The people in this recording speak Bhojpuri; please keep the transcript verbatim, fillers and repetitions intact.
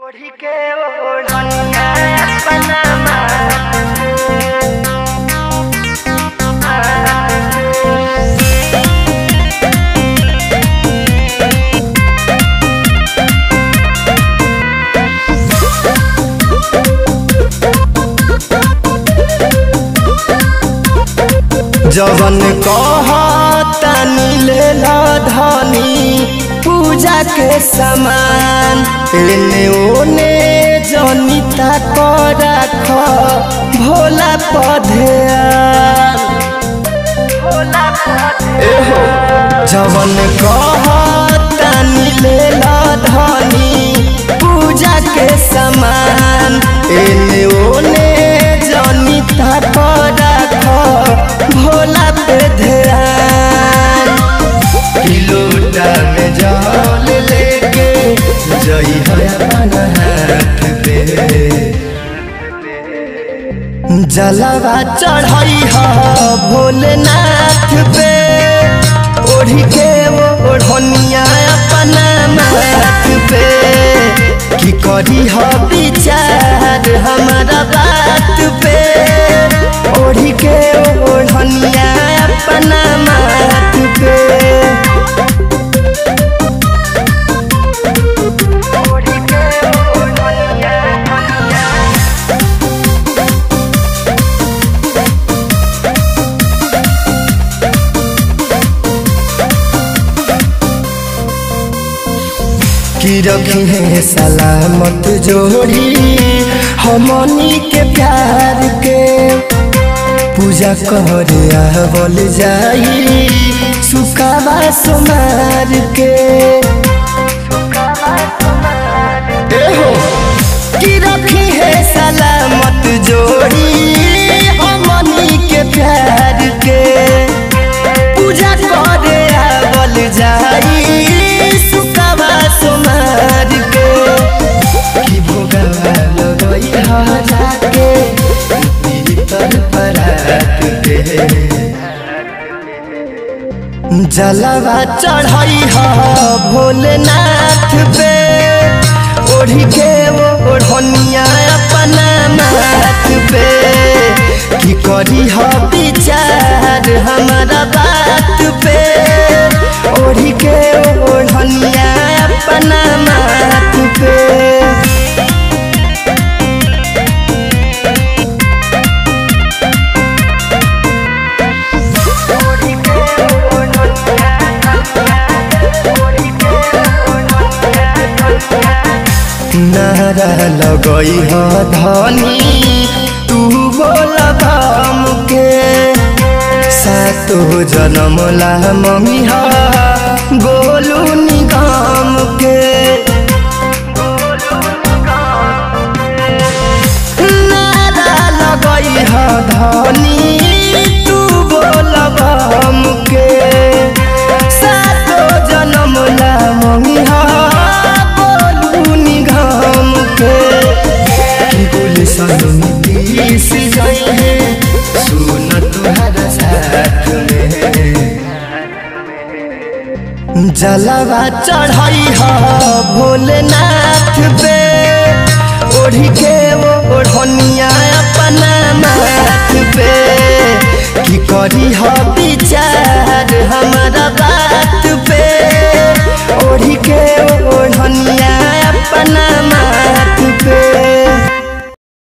ओढ़ी के ओढ़निया अपना जवन कहतानी लेला धनी पूजा के समान एने ओने जनिता को राख भोला पधेयान एहो जवन कहतानी लेला धनी पूजा के समान एने ओने जनिता को राख भोला पे ध्यान किलोटा में जल लेके जई है अपना हाथ पे जलवा चढ़ाई है भोलेनाथ पे ओढ़ी के वो ओढ़निया अपना माथ पे की करी है विचार हमारा बात पे ओढ़ी के ओढ़निया अपना माथ पे ओढ़ी के ओढ़निया की रखी है सलामत जोड़ी हमनी के प्यार के पूजा करे आवल जाई सुकावा सोमार के एहो की रखी है सलामत जोड़ी हमनी के प्यार के पूजा करे आवल जाई सुकावा सोमार के की भोगवा लगई हरा के भीतर परात के जलवा चढ़ाई है भोलेनाथ पे ओढ़ी के वो ओढ़निया अपना माथ पे की करी है विचार हमारा बात पे ओढ़ी के ओढ़निया अपना माथ पे नारा लगई है धनी तू बोल हम के सातो जन्म ला मम्मी हा गोलू निगम के नारा लगई है धनी तू बोल हम के सातो जन्म ला मम्मी हा सुन तुम्हारा साथ में जलवा चढ़ाई है भोलेनाथ